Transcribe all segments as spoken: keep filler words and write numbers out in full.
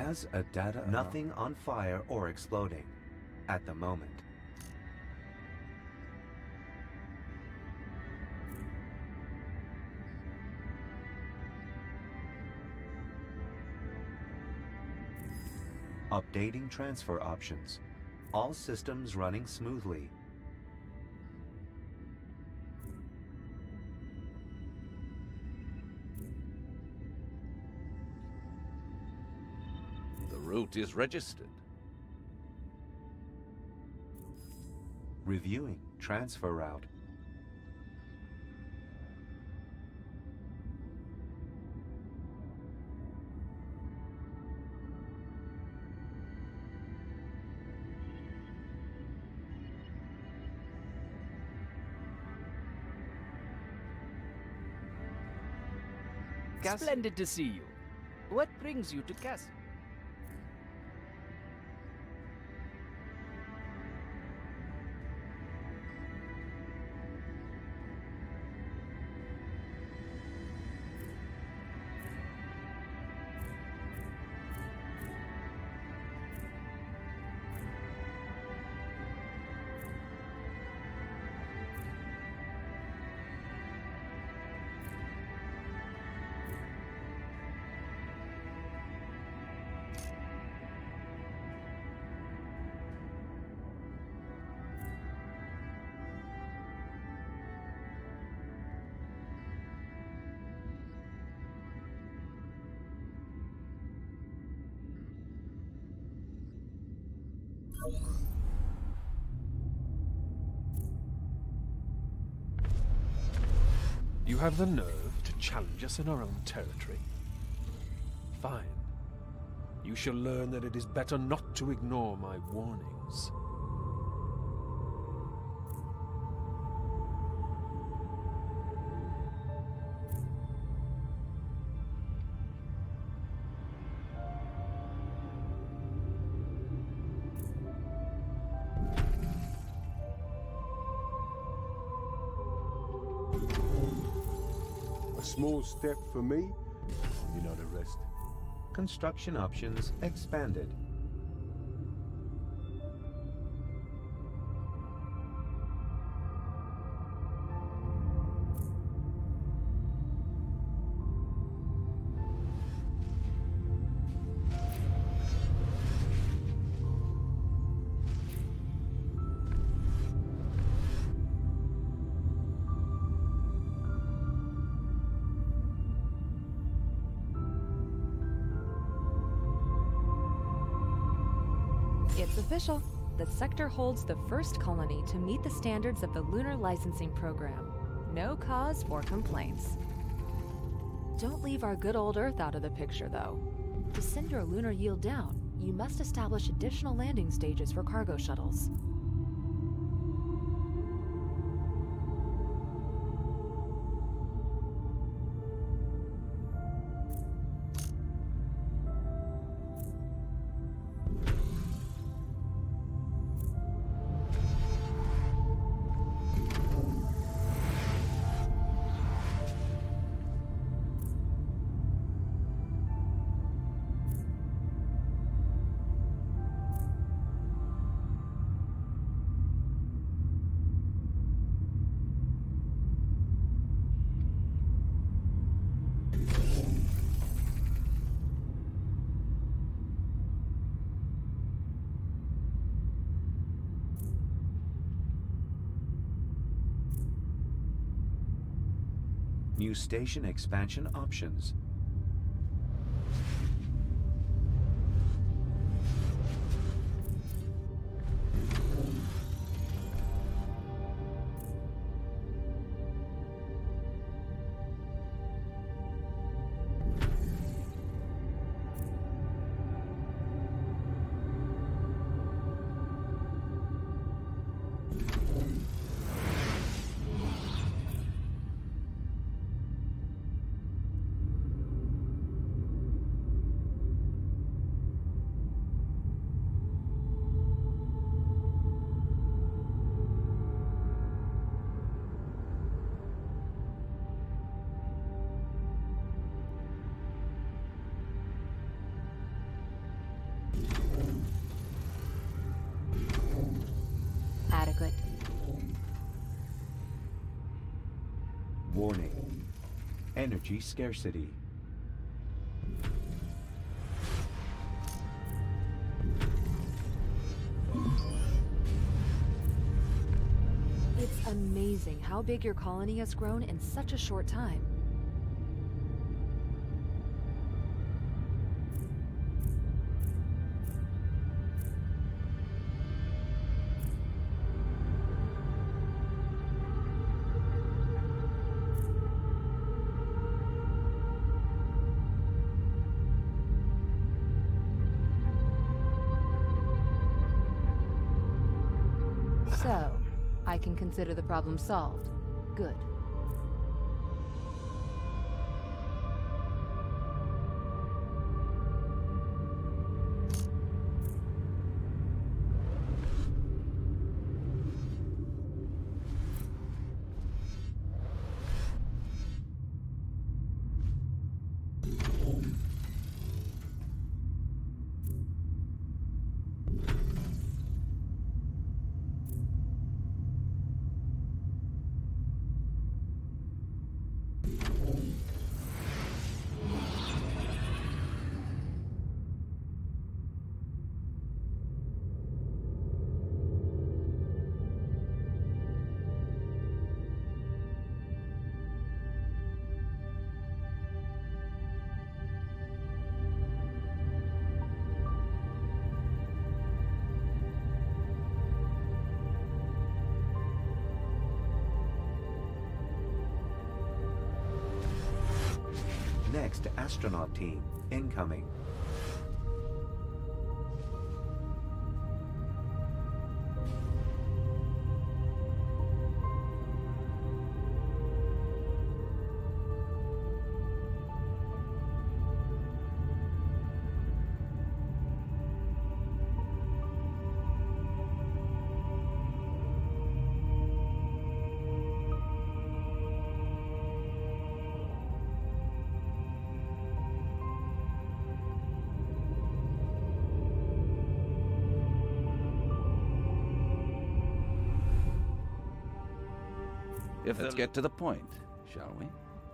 Has a data... Nothing on fire or exploding at the moment. Updating transfer options. All systems running smoothly. The route is registered. Reviewing transfer route. Splendid to see you. What brings you to Castle? You have the nerve to challenge us in our own territory? Fine. You shall learn that it is better not to ignore my warnings. A small step for me, you know the rest. Construction options expanded. It's official. The sector holds the first colony to meet the standards of the Lunar Licensing Program. No cause for complaints. Don't leave our good old Earth out of the picture, though. To send your lunar yield down, you must establish additional landing stages for cargo shuttles. New station expansion options. Warning. Energy scarcity. It's amazing how big your colony has grown in such a short time. So, I can consider the problem solved. Good. Next astronaut team incoming. If Let's get to the point, shall we?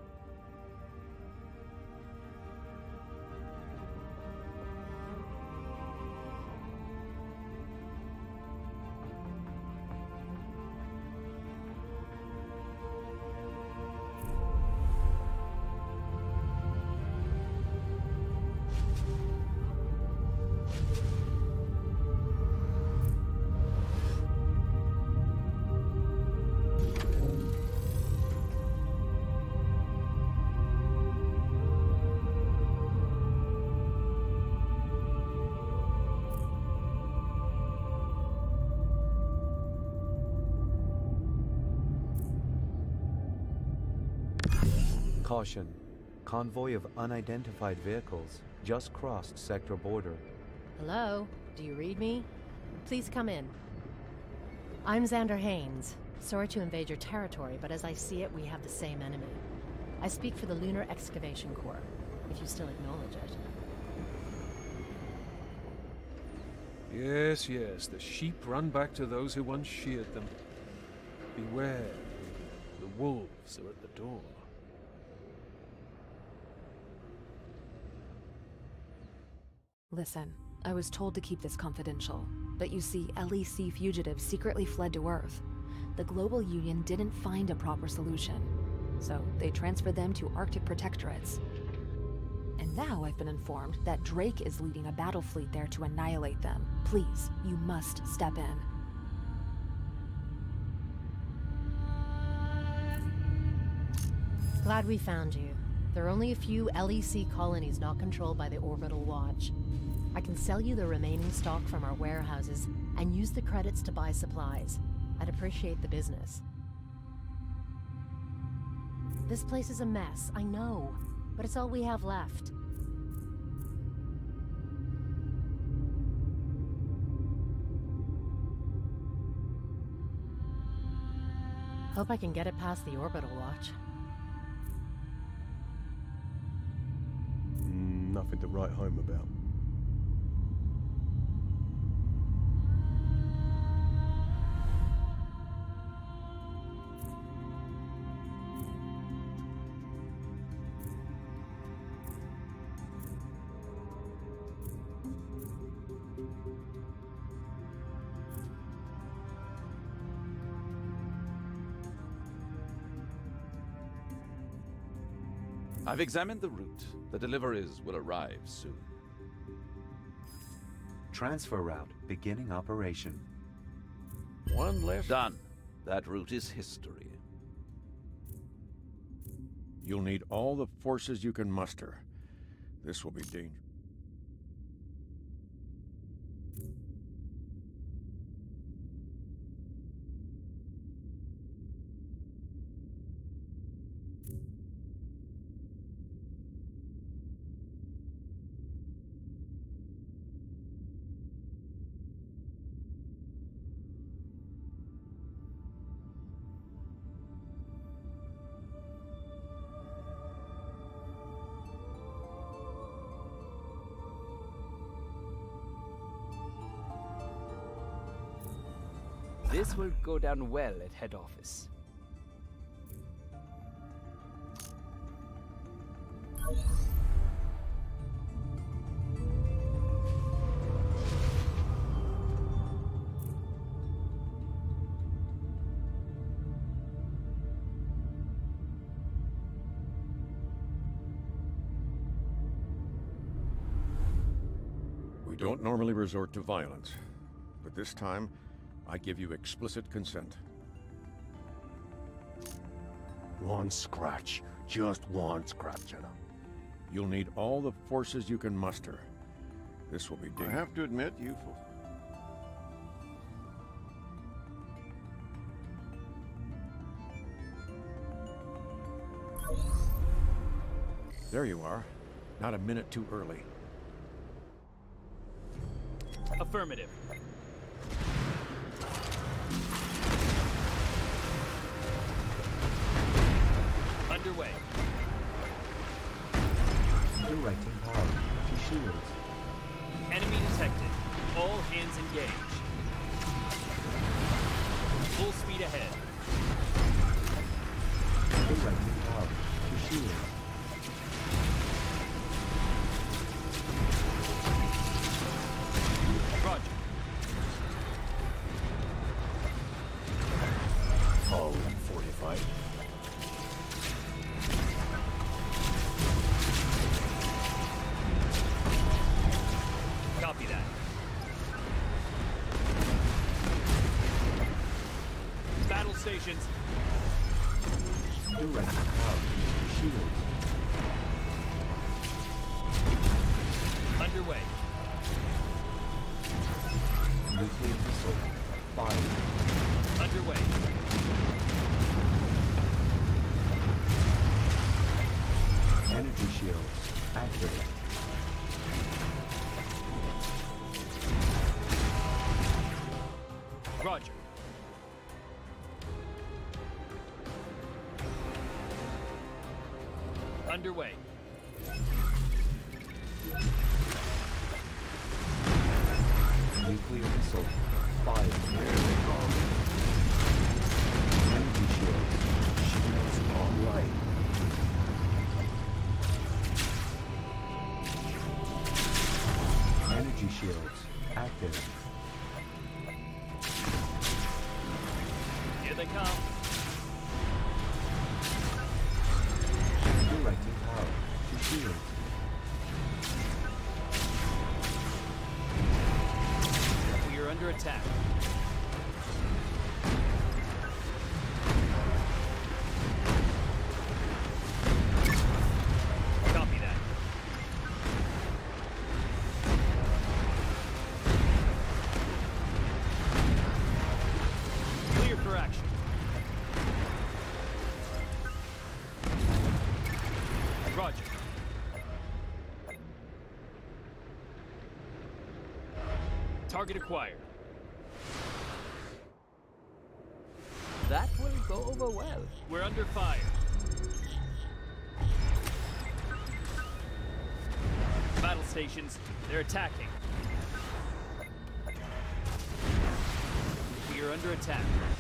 Caution. Convoy of unidentified vehicles just crossed sector border. Hello? Do you read me? Please come in. I'm Xander Haynes. Sorry to invade your territory, but as I see it, we have the same enemy. I speak for the Lunar Excavation Corps, if you still acknowledge it. Yes, yes, the sheep run back to those who once sheared them. Beware, the wolves are at the door. Listen, I was told to keep this confidential, but you see, L E C fugitives secretly fled to Earth. The Global Union didn't find a proper solution, so they transferred them to Arctic protectorates. And now I've been informed that Drake is leading a battle fleet there to annihilate them. Please, you must step in. Glad we found you. There are only a few L E C colonies not controlled by the Orbital Watch. I can sell you the remaining stock from our warehouses and use the credits to buy supplies. I'd appreciate the business. This place is a mess, I know, but it's all we have left. Hope I can get it past the Orbital Watch. Mm, nothing to write home about. I've examined the route. The deliveries will arrive soon. Transfer route beginning operation. One less. Done. That route is history. You'll need all the forces you can muster. This will be dangerous. This will go down well at head office. We don't normally resort to violence, but this time, I give you explicit consent. One scratch. Just one scratch, you know. You'll need all the forces you can muster. This will be I dangerous. have to admit, you... There you are. Not a minute too early. Affirmative. Underway. Directing power to shields. Enemy detected. All hands engaged. Full speed ahead. Directing power to shields. Roger. Oh, forty-five. Copy that. Battle stations. Directing power to shields. Underway. Nuclear missile fired. Underway. Energy shields activated. Roger. Underway. Nuclear missile fired. Energy shields. Shields online. Energy shields active. Here they come. Directing power to shields. We are under attack. Copy that. Clear for action. Roger. Target acquired. That will go over well. We're under fire. Battle stations, they're attacking. We are under attack.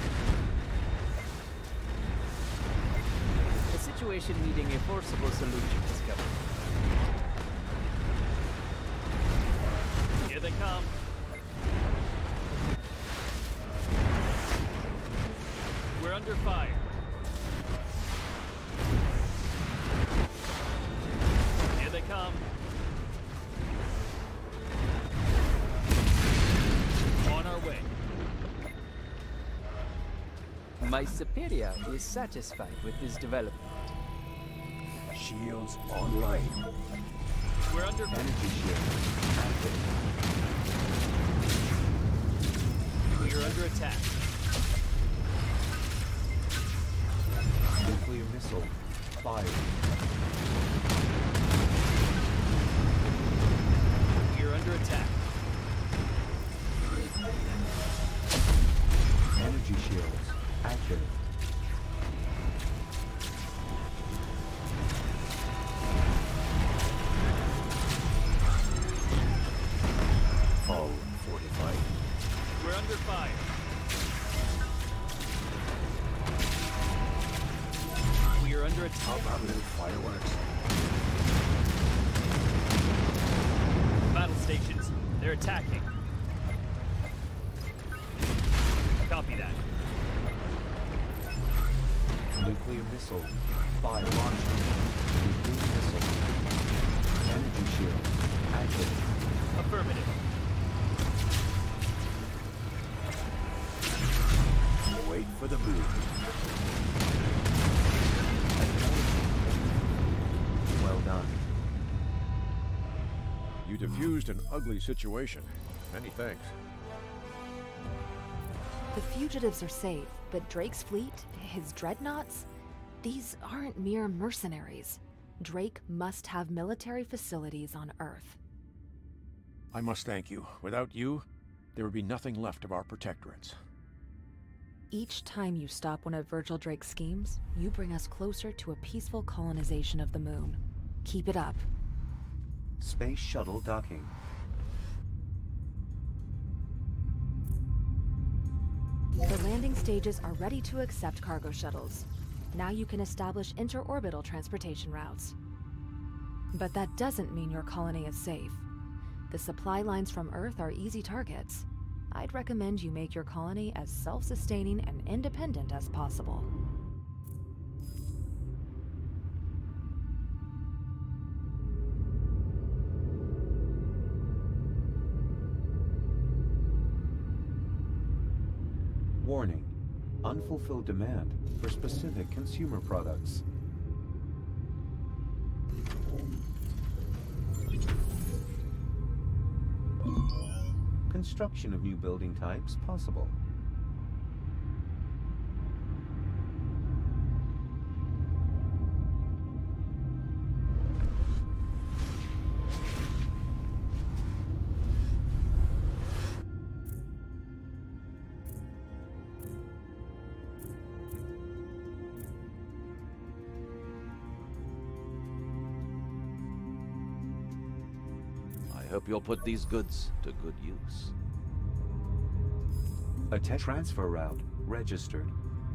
A situation needing a forcible solution discovered. Here they come. We're under fire. My superior is satisfied with this development. Shields online. We're under Energy shield active. We are under attack. Nuclear missile fired. We are under attack. Energy shields active. All fortified. We're under fire. We are under attack. How about a little fireworks? Battle stations. They're attacking. Copy that. Nuclear missile fire launched. Nuclear missile. Energy shield active. Affirmative. Wait for the move. Well done. You diffused an ugly situation. Many thanks. The fugitives are safe, but Drake's fleet, his dreadnoughts, these aren't mere mercenaries. Drake must have military facilities on Earth. I must thank you. Without you, there would be nothing left of our protectorates. Each time you stop one of Virgil Drake's schemes, you bring us closer to a peaceful colonization of the moon. Keep it up. Space shuttle docking. The landing stages are ready to accept cargo shuttles. Now you can establish interorbital transportation routes. But that doesn't mean your colony is safe. The supply lines from Earth are easy targets. I'd recommend you make your colony as self-sustaining and independent as possible. Warning. Unfulfilled demand for specific consumer products. Construction of new building types possible. I hope you'll put these goods to good use. A tech transfer route registered.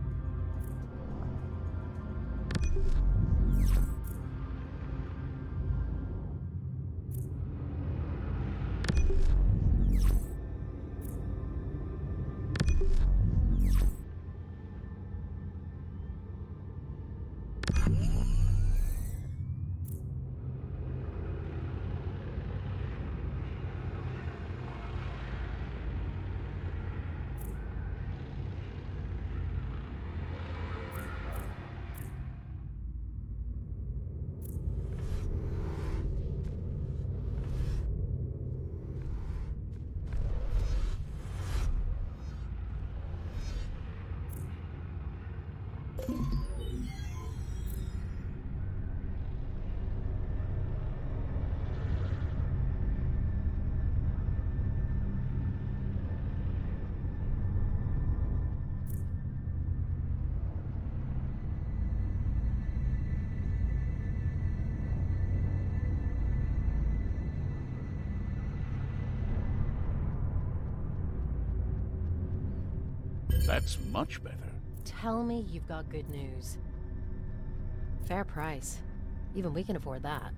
That's much better. Tell me you've got good news. Fair price. Even we can afford that.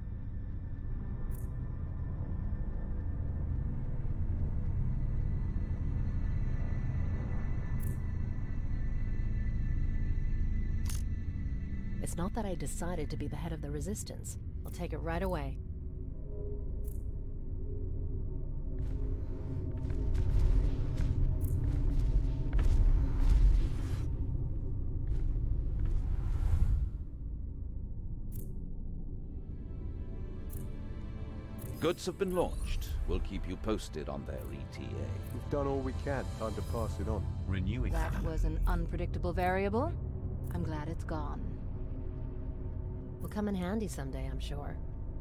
It's not that I decided to be the head of the Resistance. I'll take it right away. goods have been launched. We'll keep you posted on their E T A. We've done all we can. Time to pass it on. Renewing. That was an unpredictable variable. I'm glad it's gone. Will come in handy someday, I'm sure.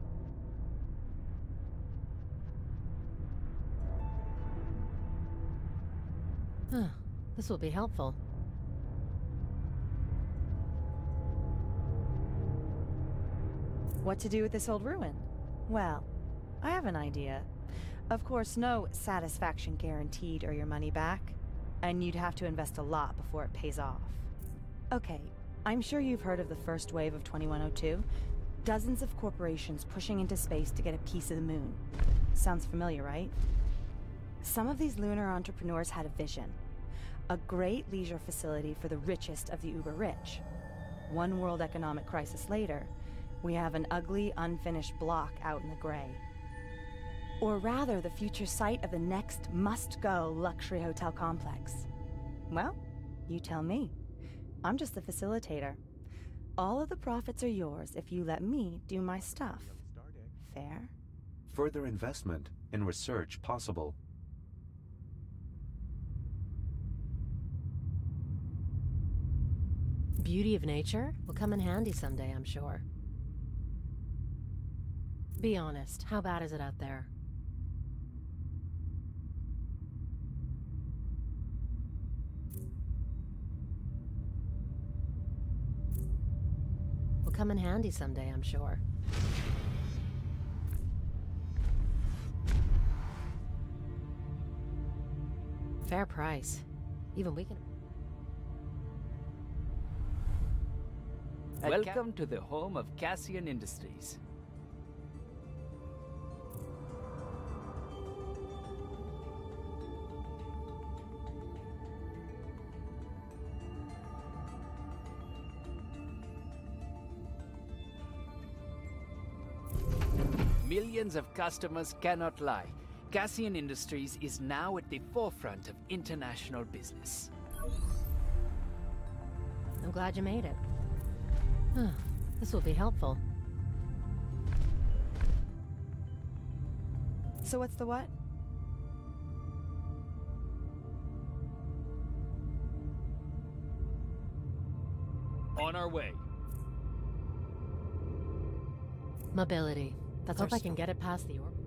Huh. This will be helpful. What to do with this old ruin? Well, I have an idea. Of course, no satisfaction guaranteed or your money back, and you'd have to invest a lot before it pays off. Okay, I'm sure you've heard of the first wave of twenty-one oh two. Dozens of corporations pushing into space to get a piece of the moon. Sounds familiar, right? Some of these lunar entrepreneurs had a vision. A great leisure facility for the richest of the uber-rich. One world economic crisis later, we have an ugly, unfinished block out in the gray. Or rather, the future site of the next must-go luxury hotel complex. Well, you tell me. I'm just the facilitator. All of the profits are yours if you let me do my stuff. Fair? Further investment in research possible. Beauty of nature will come in handy someday, I'm sure. Be honest, how bad is it out there? Will come in handy someday, I'm sure. Fair price. Even we can... Welcome to the home of Cassian Industries. Millions of customers cannot lie. Cassian Industries is now at the forefront of international business. I'm glad you made it. Huh. This will be helpful. So what's the what? On our way. Mobility. Let's hope I can get it past the orbit.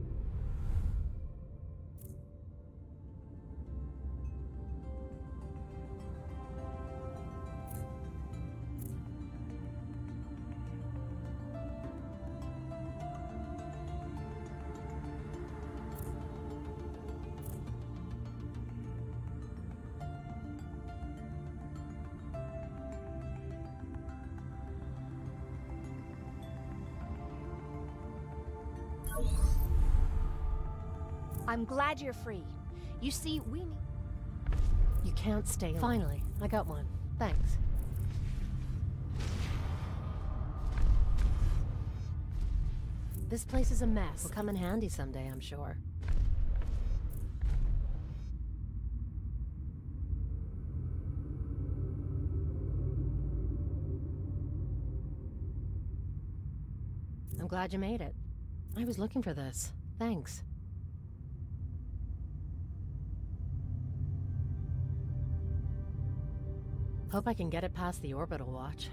I'm glad you're free. You see, we need... You can't stay alone. Finally, I got one. Thanks. This place is a mess. Will come in handy someday, I'm sure. I'm glad you made it. I was looking for this. Thanks. Hope I can get it past the orbital watch.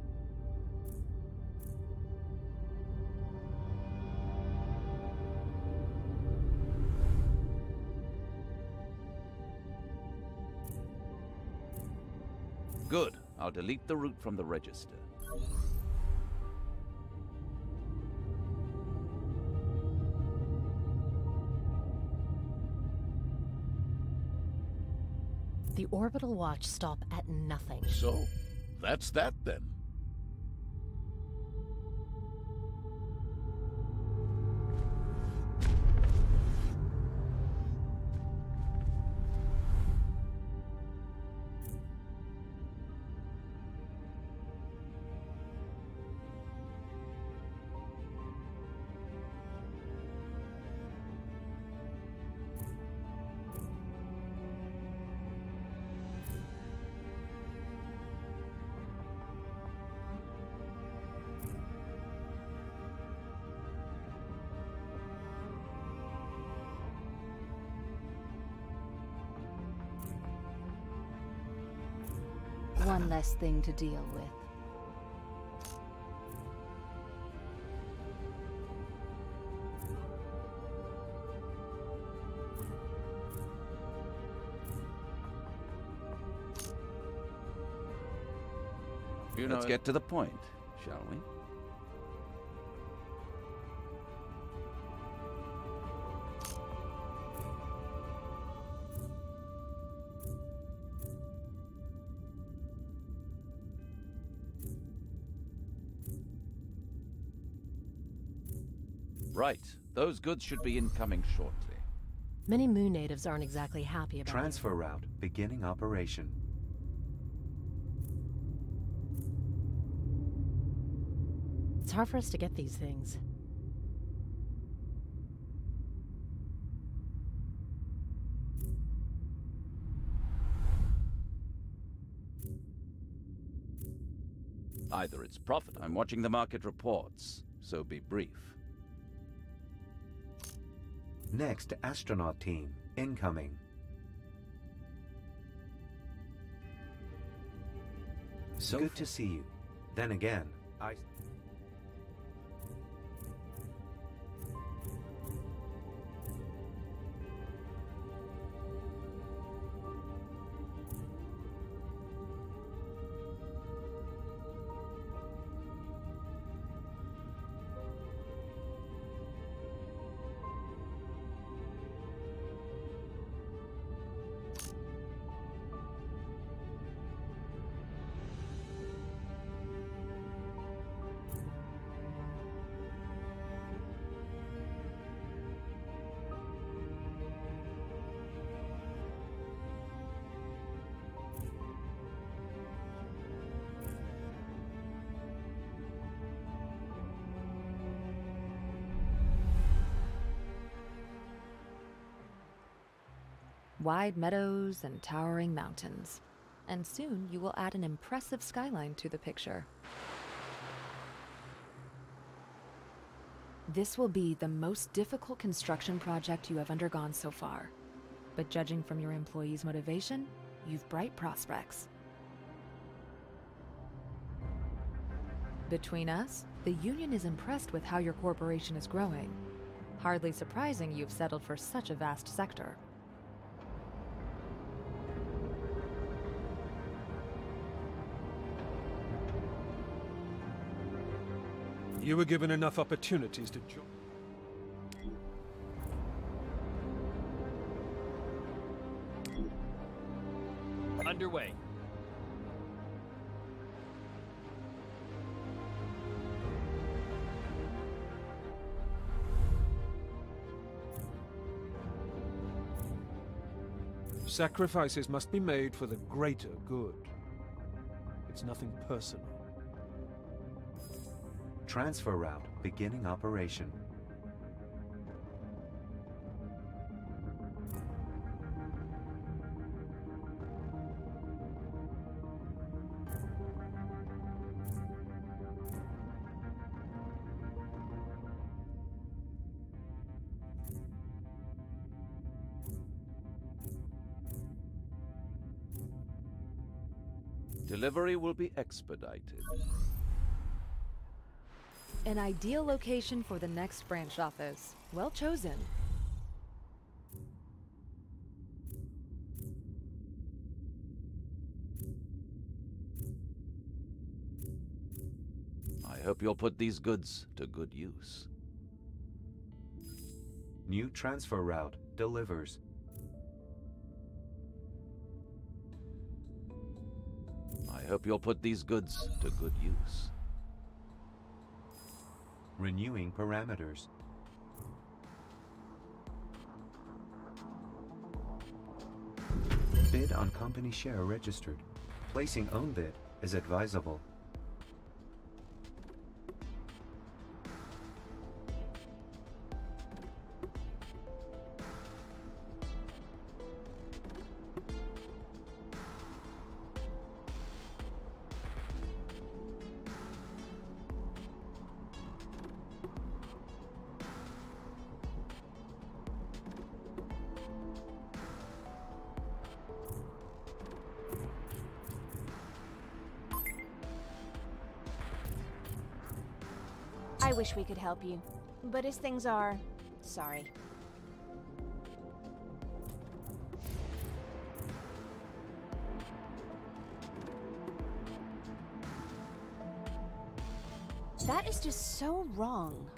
Good. I'll delete the route from the register. The orbital watch stop at nothing. So, that's that then. One less thing to deal with. You know, let's get to the point, shall we? Right. Those goods should be incoming shortly. Many Moon natives aren't exactly happy about Transfer route beginning operation. It's hard for us to get these things. Either it's profitable. I'm watching the market reports, so be brief. Next astronaut team incoming. So good to see you. Then again, I... Wide meadows and towering mountains. And soon you will add an impressive skyline to the picture. This will be the most difficult construction project you have undergone so far. But judging from your employees' motivation, you've bright prospects. Between us, the Union is impressed with how your corporation is growing. Hardly surprising you've settled for such a vast sector. You were given enough opportunities to join. Underway. Sacrifices must be made for the greater good. It's nothing personal. Transfer route beginning operation. Delivery will be expedited. An ideal location for the next branch office. Well chosen. I hope you'll put these goods to good use. New transfer route delivers. I hope you'll put these goods to good use. Renewing parameters. Bid on company share registered. Placing own bid is advisable. I wish we could help you, but as things are, sorry. That is just so wrong.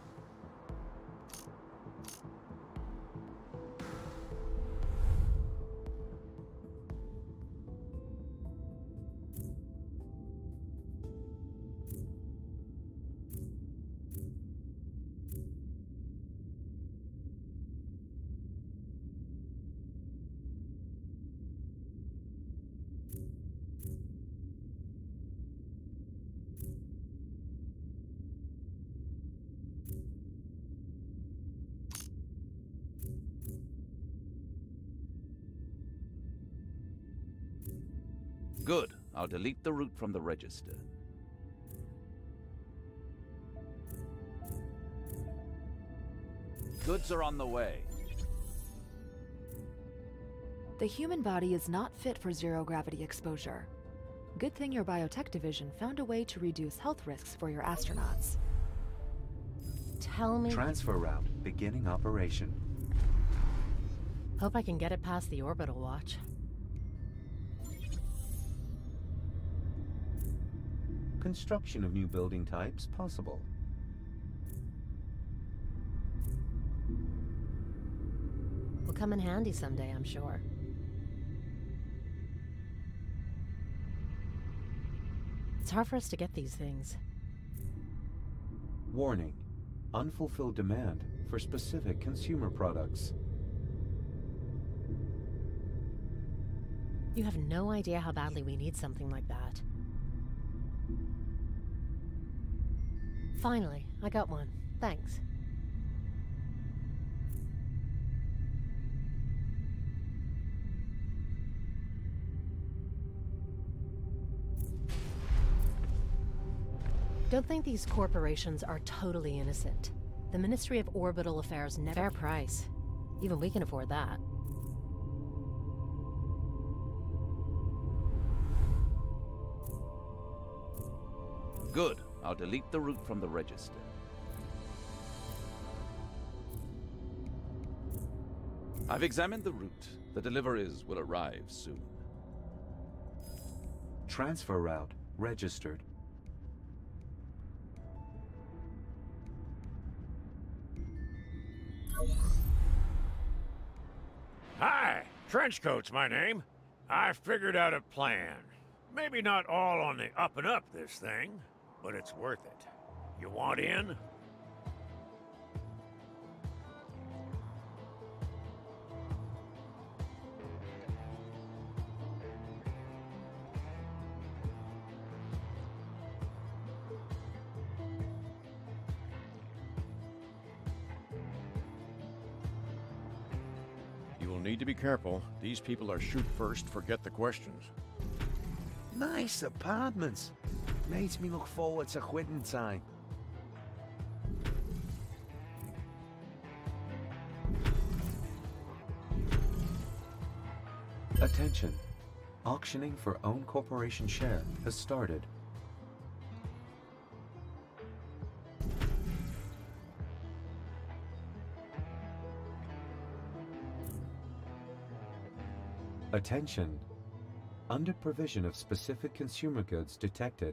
Good. I'll delete the route from the register. Goods are on the way. The human body is not fit for zero-gravity exposure. Good thing your biotech division found a way to reduce health risks for your astronauts. Tell me... Transfer route beginning operation. Hope I can get it past the orbital watch. Construction of new building types possible. Will come in handy someday, I'm sure. It's hard for us to get these things. Warning. Unfulfilled demand for specific consumer products. You have no idea how badly we need something like that. Finally, I got one. Thanks. Don't think these corporations are totally innocent. The Ministry of Orbital Affairs never... Fair price. Even we can afford that. Good. I'll delete the route from the register. I've examined the route. The deliveries will arrive soon. Transfer route registered. Hi, Trenchcoat's my name. I figured out a plan. Maybe not all on the up and up this thing, but it's worth it. You want in? You will need to be careful. These people are shoot first, forget the questions. Nice apartments. Makes me look forward to quitting time. Attention. Auctioning for own corporation share has started. Attention. Under provision of specific consumer goods detected.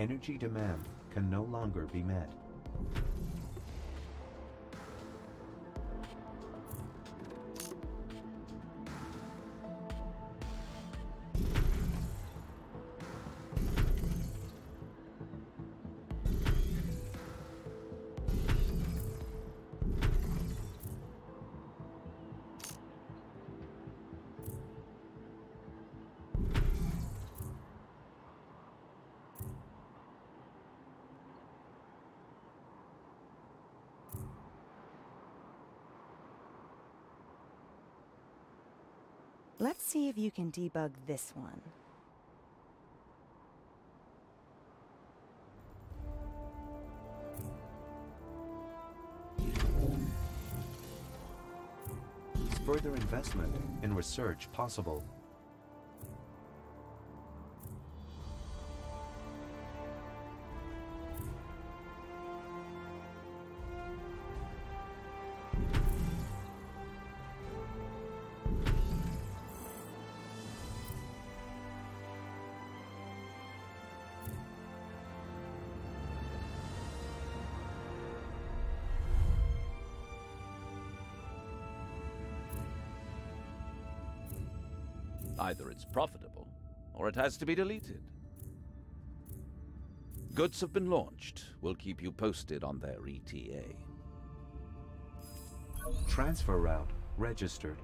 energy demand can no longer be met. Let's see if you can debug this one. Is further investment in research possible? Either it's profitable, or it has to be deleted. Goods have been launched. We'll keep you posted on their E T A. Transfer route registered.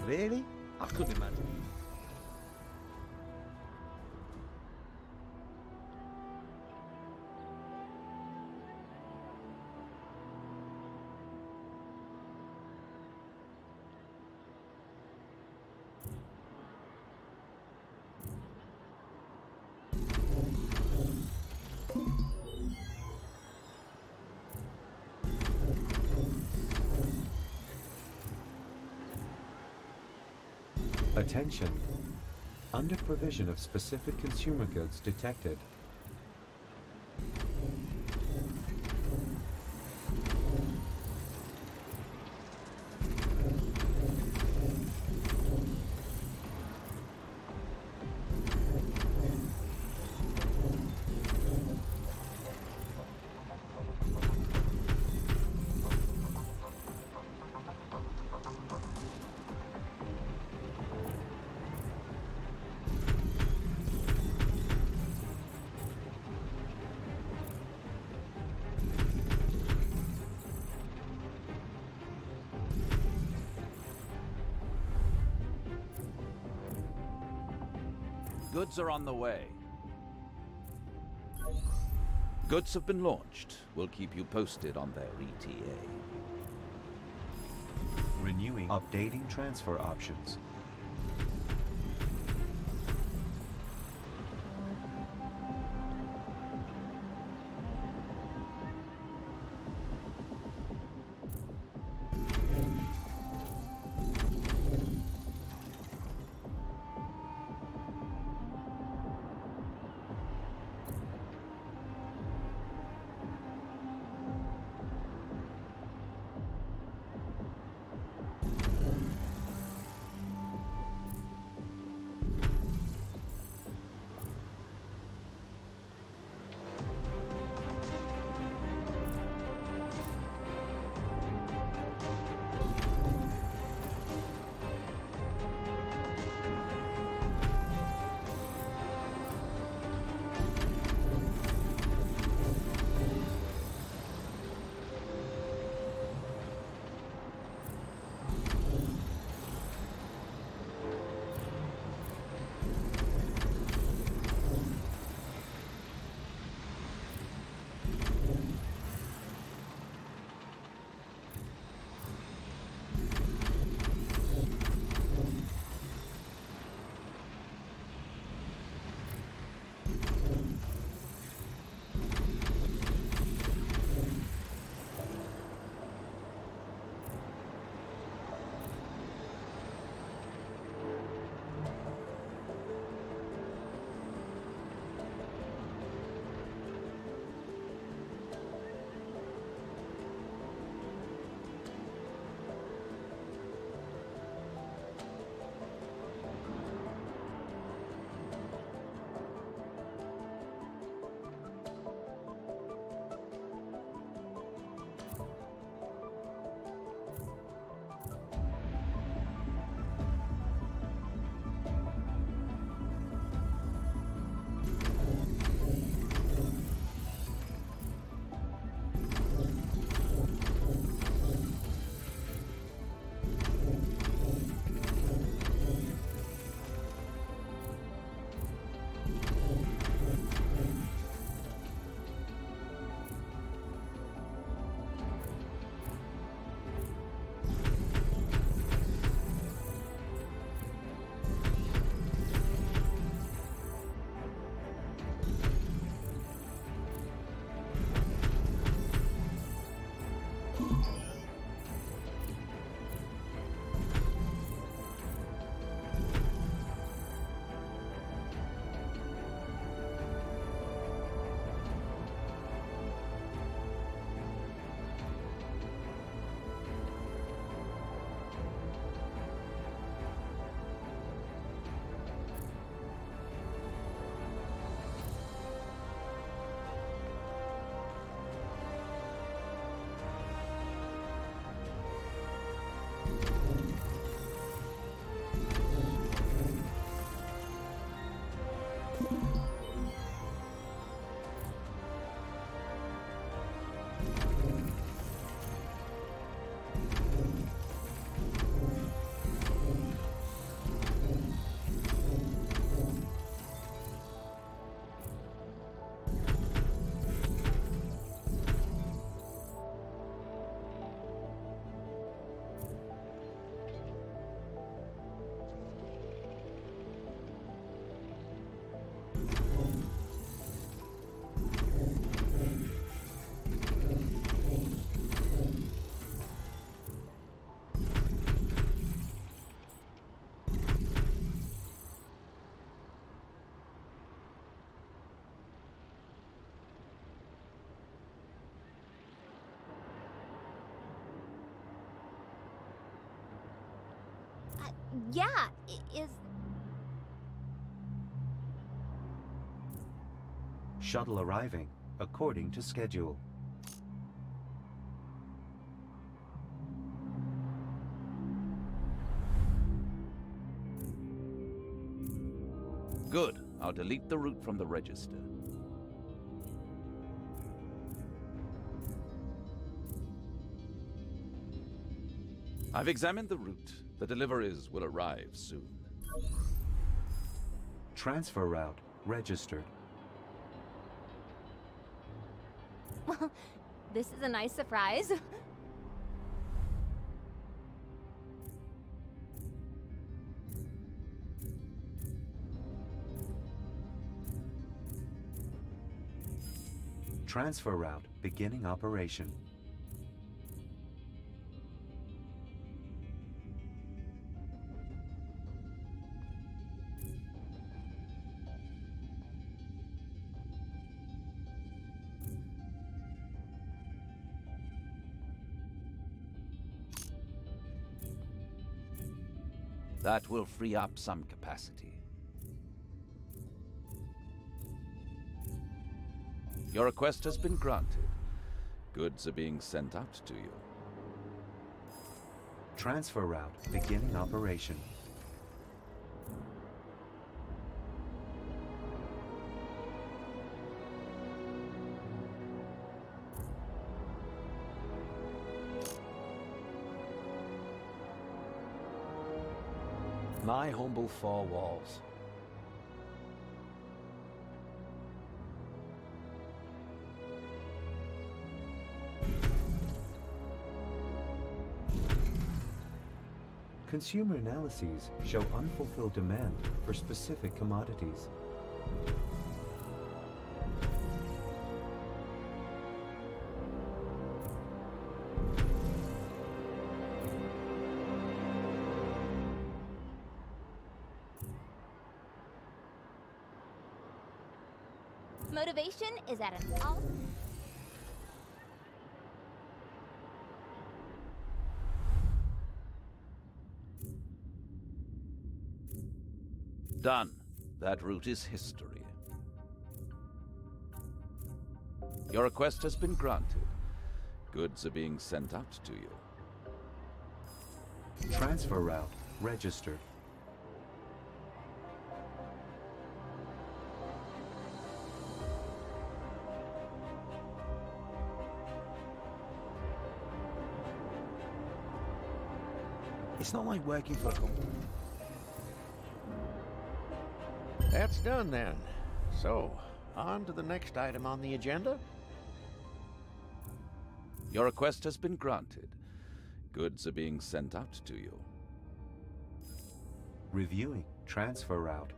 Really? I couldn't imagine. Attention! Under provision of specific consumer goods detected. Goods are on the way. Goods have been launched. We'll keep you posted on their E T A. Renewing. Updating transfer options. Uh, yeah, i- is... Shuttle arriving, according to schedule. Good. I'll delete the route from the register. I've examined the route. The deliveries will arrive soon. Transfer route registered. Well, this is a nice surprise. Transfer route beginning operation. That will free up some capacity. Your request has been granted. Goods are being sent out to you. Transfer route beginning operation. My humble four walls. Consumer analyses show unfulfilled demand for specific commodities. Motivation is at an all... Done. That route is history. Your request has been granted. Goods are being sent out to you. Transfer route registered. It's not like working for a company. That's done then. So, on to the next item on the agenda. Your request has been granted. Goods are being sent out to you. Reviewing transfer route.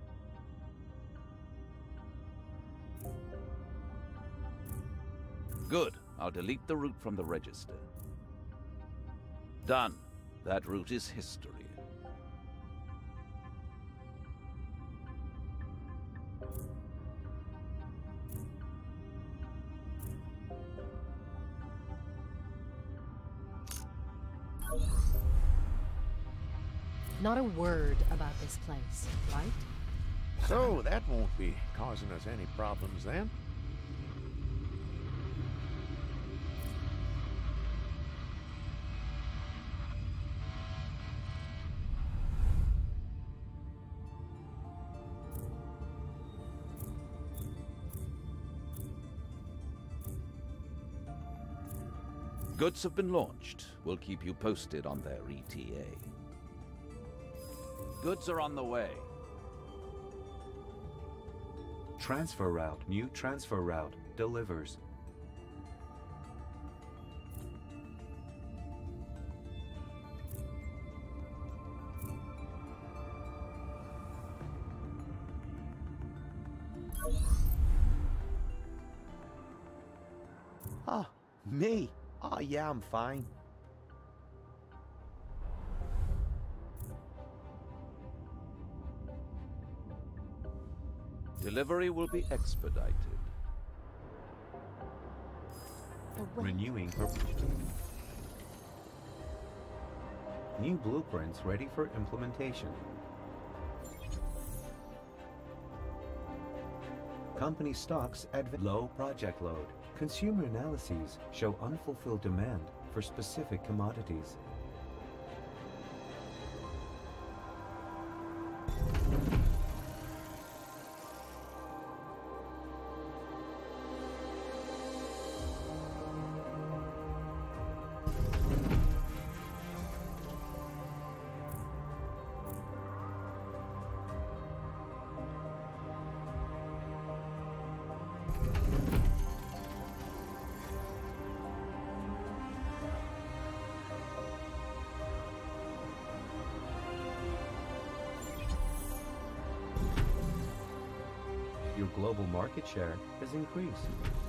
Good. I'll delete the route from the register. Done. That route is history. Not a word about this place, right? So, that won't be causing us any problems then. Goods have been launched. We'll keep you posted on their E T A. Goods are on the way. Transfer route, new transfer route, delivers. Ah, me? Oh yeah, I'm fine. Delivery will be expedited. Renewing her. New blueprints ready for implementation. Company stocks at low project load. Consumer analyses show unfulfilled demand for specific commodities. Your global market share has increased.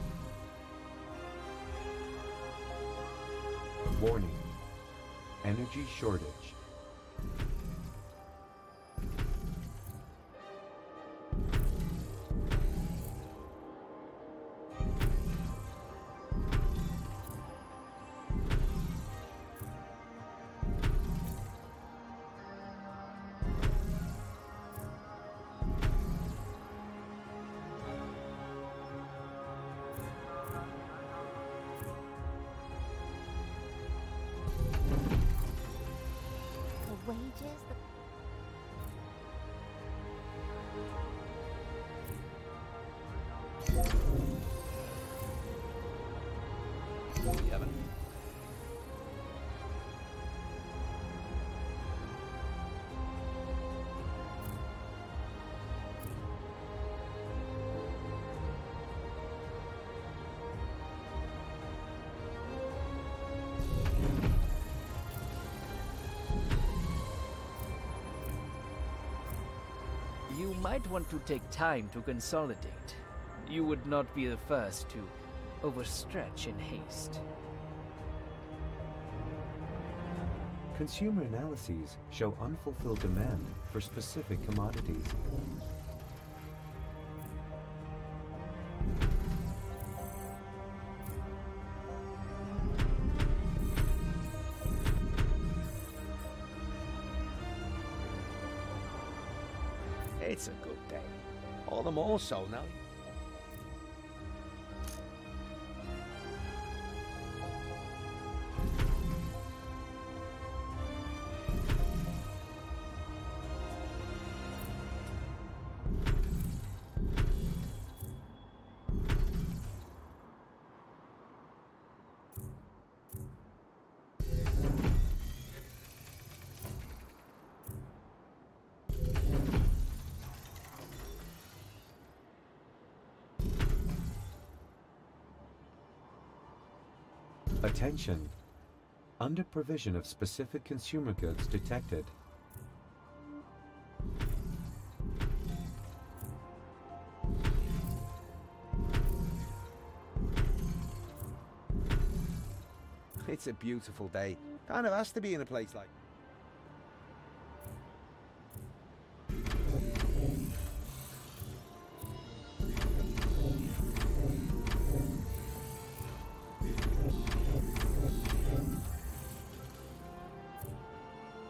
Warning: energy shortage. Wages? Evan. You might want to take time to consolidate. You would not be the first to overstretch in haste. Consumer analyses show unfulfilled demand for specific commodities. It's a good day. All the more so now. Attention! Under provision of specific consumer goods detected. It's a beautiful day. Kind of has to be in a place like...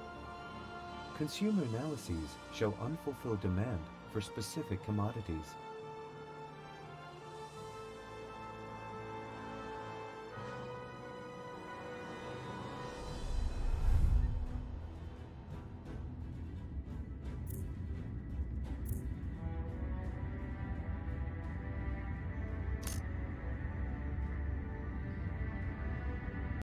Consumer analyses show unfulfilled demand for specific commodities.